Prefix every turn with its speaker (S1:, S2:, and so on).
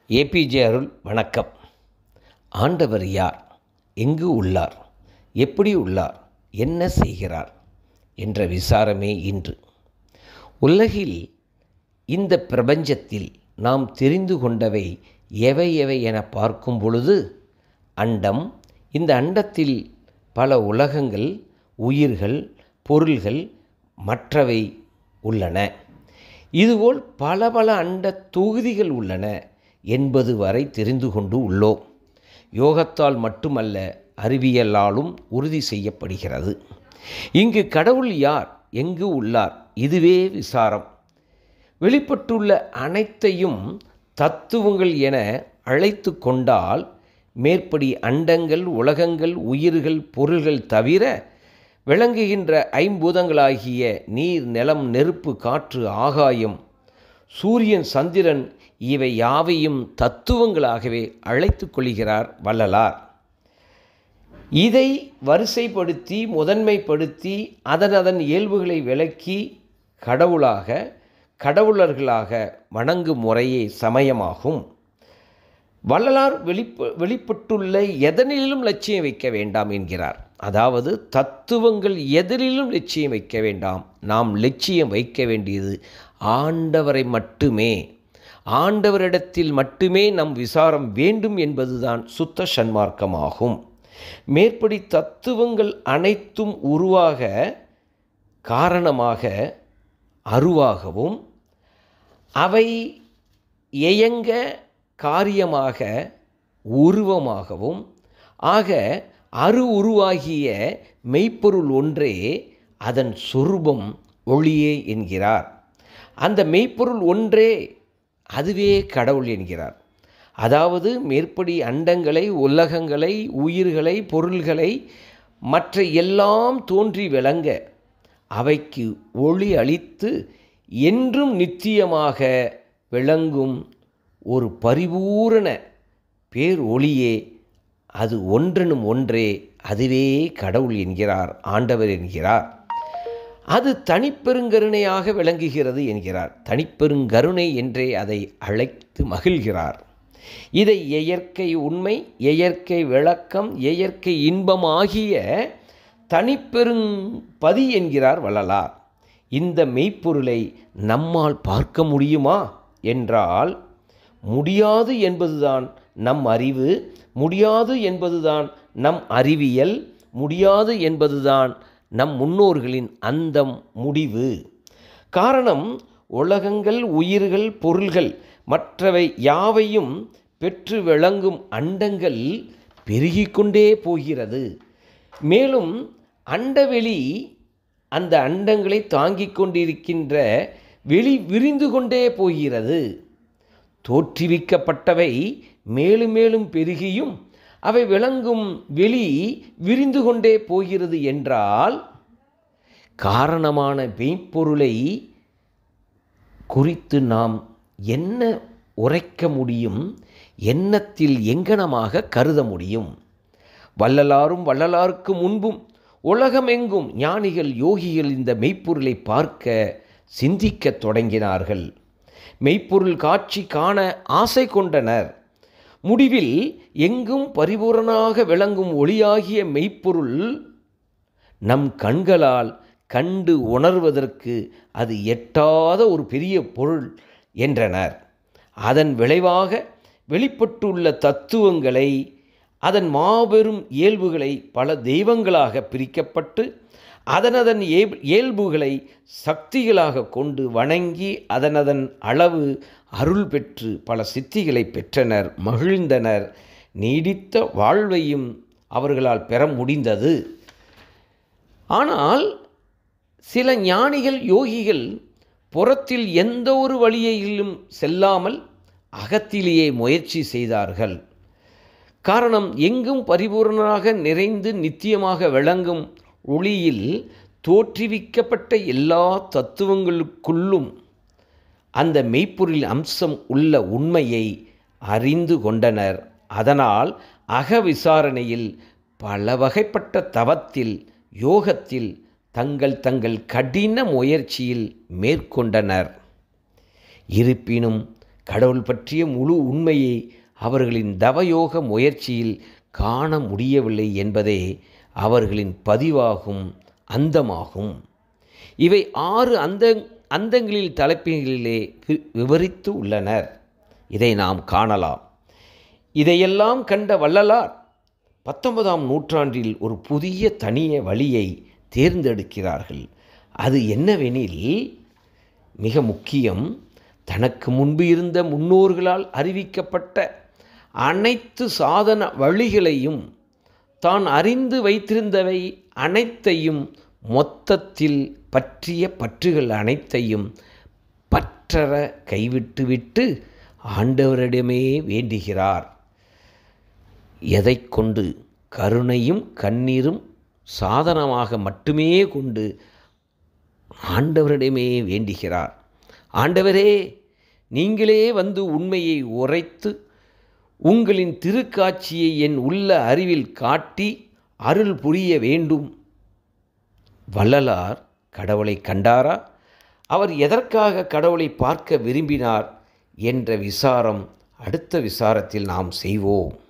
S1: APJ அருள் வணக்கம். ஆண்டவர் யார், எங்கு உள்ளார், எப்படி உள்ளார், என்ன செய்கிறார் என்ற விசாரமே இன்று. உலகில் இந்த பிரபஞ்சத்தில் நாம் தெரிந்து கொண்டவை எவை எவை என பார்க்கும் பொழுது, அண்டம், இந்த அண்டத்தில் பல உலகங்கள், உயிர்கள், பொருள்கள் மற்றவை உள்ளன. இதுபோல் பல பல அண்ட தொகுதிகள் உள்ளன என்பது வரை தெரிந்து கொண்டு உள்ளோம். யோகத்தால் மட்டுமல்ல, அறிவியலாலும் உறுதி செய்யப்படுகிறது. இங்கு கடவுள் யார், எங்கு உள்ளார், இதுவே விசாரம். வெளிப்பட்டுள்ள அனைத்தையும் தத்துவங்கள் என அழைத்து கொண்டால், மேற்படி அண்டங்கள், உலகங்கள், உயிர்கள், பொருள்கள் தவிர விளங்குகின்ற ஐம்பூதங்களாகிய நீர், நிலம், நெருப்பு, காற்று, ஆகாயம், சூரியன், சந்திரன் இவை யாவையும் தத்துவங்களாகவே அழைத்து கொள்கிறார் வள்ளலார். இதை வரிசைப்படுத்தி முதன்மைப்படுத்தி அதன் இயல்புகளை விளக்கி கடவுளாக, கடவுளர்களாக வணங்கும் முறையே சமயமாகும். வள்ளலார் வெளிப்பட்டுள்ள எதனிலும் லட்சியம் வைக்க வேண்டாம் என்கிறார். அதாவது தத்துவங்கள் எதிரிலும் லட்சியம் வைக்க வேண்டாம், நாம் லட்சியம் வைக்க வேண்டியது ஆண்டவரை மட்டுமே. ஆண்டவரிடத்தில் மட்டுமே நம் விசாரம் வேண்டும் என்பதுதான் சுத்த சன்மார்க்கமாகும். மேற்படி தத்துவங்கள் அனைத்தும் உருவாக காரணமாக, அருவாகவும், அவை இயங்க காரியமாக, உருவமாகவும் ஆக உருவாகிய மெய்ப்பொருள் ஒன்றே அதன் சொரூபம் ஒளியே என்கிறார். அந்த மெய்ப்பொருள் ஒன்றே, அதுவே கடவுள் என்கிறார். அதாவது மேற்படி அண்டங்களை, உலகங்களை, உயிர்களை, பொருள்களை மற்ற எல்லாம் தோன்றி விளங்க அவைக்கு ஒளி அளித்து என்றும் நித்தியமாக விளங்கும் ஒரு பரிபூரண பேர் ஒளியே, அது ஒன்றெனும் ஒன்றே, அதுவே கடவுள் என்கிறார், ஆண்டவர் என்கிறார். அது தனிப்பெருங்கருணையாக விளங்குகிறது என்கிறார். தனிப்பெருங்கருணை என்றே அதை அழைத்து மகிழ்கிறார். இதை இயற்கை உண்மை, இயற்கை விளக்கம், இயற்கை இன்பம் ஆகிய தனிப்பெரும்பதி என்கிறார் வள்ளலார். இந்த மெய்ப்பொருளை நம்மால் பார்க்க முடியுமா என்றால், முடியாது என்பதுதான் நம் அறிவு, முடியாது என்பதுதான் நம் அறிவியல், முடியாது என்பதுதான் நம் முன்னோர்களின் அந்தம், முடிவு. காரணம், உலகங்கள், உயிர்கள், பொருள்கள் மற்றவை யாவையும் பெற்று விளங்கும் அண்டங்கள் பெருகிக்கொண்டே போகிறது. மேலும் அண்டவெளி, அந்த அண்டங்களை தாங்கிக் கொண்டிருக்கின்ற வெளி விரிந்து கொண்டே போகிறது. தோற்றுவிக்கப்பட்டவை மேலும் மேலும் பெருகியும் அவை விளங்கும் வெளி விரிந்து கொண்டே போகிறது என்றால், காரணமான மெய்ப்பொருளை குறித்து நாம் என்ன உரைக்க முடியும், எண்ணத்தில் எங்கனமாக கருத முடியும்? வள்ளலாரும் வள்ளலாருக்கு முன்பும் உலகமெங்கும் ஞானிகள், யோகிகள் இந்த மெய்ப்பொருளை பார்க்க, சிந்திக்க தொடங்கினார்கள். மெய்ப்பொருள் காட்சி காண ஆசை கொண்டனர். முடிவில் எங்கும் பரிபூரணமாக விளங்கும் ஒளியாகிய மெய்ப்பொருள் நம் கண்களால் கண்டு உணர்வதற்கு அது எட்டாத ஒரு பெரிய பொருள் என்றனர். அதன் விளைவாக வெளிப்பட்டுள்ள தத்துவங்களை, அதன் மாபெரும் இயல்புகளை பல தெய்வங்களாக பிரிக்கப்பட்டு அதன் இயல்புகளை சக்திகளாக கொண்டு வணங்கி அதன் அளவு அருள் பெற்று பல சித்திகளை பெற்றனர், மகிழ்ந்தனர். நீடித்த வாழ்வையும் அவர்களால் பெற முடிந்தது. ஆனால் சில ஞானிகள், யோகிகள் புறத்தில் எந்த ஒரு வழியிலும் செல்லாமல் அகத்திலேயே முயற்சி செய்தார்கள். காரணம், எங்கும் பரிபூர்ணமாக நிறைந்து நித்தியமாக விளங்கும் ஒளியில் தோற்றுவிக்கப்பட்ட எல்லா தத்துவங்களுக்குள்ளும் அந்த மெய்ப்பொருள் அம்சம் உள்ள உண்மையை அறிந்து கொண்டனர். அதனால் அக விசாரணையில் பல வகைப்பட்ட தவத்தில், யோகத்தில் தங்கள் கடின முயற்சியில் மேற்கொண்டனர். இருப்பினும் கடவுள் பற்றிய முழு உண்மையை அவர்களின் தவயோக முயற்சியில் காண முடியவில்லை என்பதே அவர்களின் பதிவாகும் அந்தமாகும். இவை 6 அந்தங்களில் தலைப்புகளிலே விவரித்து உள்ளனர். இதை நாம் காணலாம். இதையெல்லாம் கண்ட வள்ளலார் 19ஆம் நூற்றாண்டில் ஒரு புதிய தனிய வழியை தேர்ந்தெடுக்கிறார்கள். அது என்னவெனில், மிக முக்கியம், தனக்கு முன்பு இருந்த முன்னோர்களால் அறிவிக்கப்பட்ட அனைத்து சாதன வழிகளையும், தான் அறிந்து வைத்திருந்தவை அனைத்தையும், மொத்தத்தில் பற்றிய பற்றுகள் அனைத்தையும் பற்றற கைவிட்டுவிட்டு ஆண்டவரிடமே வேண்டுகிறார். எதை கொண்டு? கருணையும் கண்ணீரும் சாதனமாக மட்டுமே கொண்டு ஆண்டவரிடமே வேண்டுகிறார். ஆண்டவரே, நீங்களே வந்து உண்மையை உரைத்து உங்களின் திருக்காட்சியை என் உள்ள அறிவில் காட்டி அருள் புரிய வேண்டும். வள்ளலார் கடவுளை கண்டாரா? அவர் எதற்காக கடவுளை பார்க்க விரும்பினார் என்ற விசாரம் அடுத்த விசாரத்தில் நாம் செய்வோம்.